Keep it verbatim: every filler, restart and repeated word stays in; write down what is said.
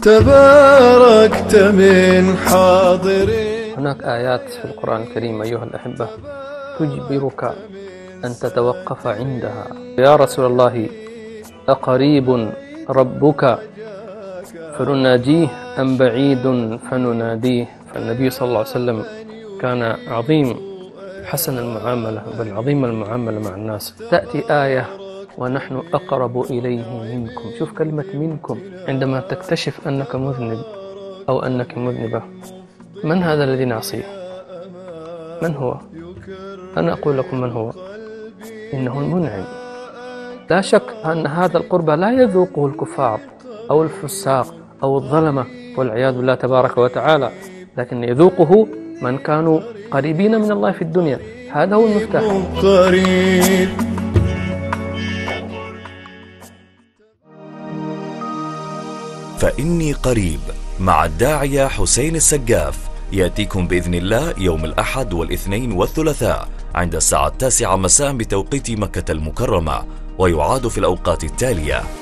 تباركت من حاضرين. هناك آيات في القرآن الكريم أيها الأحبة تجبرك أن تتوقف عندها. يا رسول الله أقريب ربك فنناجيه أم بعيد فنناديه؟ فالنبي صلى الله عليه وسلم كان عظيم حسن المعاملة بل عظيم المعاملة مع الناس. تأتي آية ونحن أقرب إليه منكم. شوف كلمة منكم. عندما تكتشف أنك مذنب أو أنك مذنبة، من هذا الذي نعصيه؟ من هو؟ أنا أقول لكم من هو. إنه المنعم. لا شك أن هذا القرب لا يذوقه الكفار أو الفساق أو الظلمة والعياذ بالله تبارك وتعالى، لكن يذوقه من كانوا قريبين من الله في الدنيا. هذا هو المفتاح. قريب. فإني قريب مع الداعية حسين السقاف يأتيكم بإذن الله يوم الأحد والاثنين والثلاثاء عند الساعة التاسعة مساء بتوقيت مكة المكرمة، ويعاد في الأوقات التالية.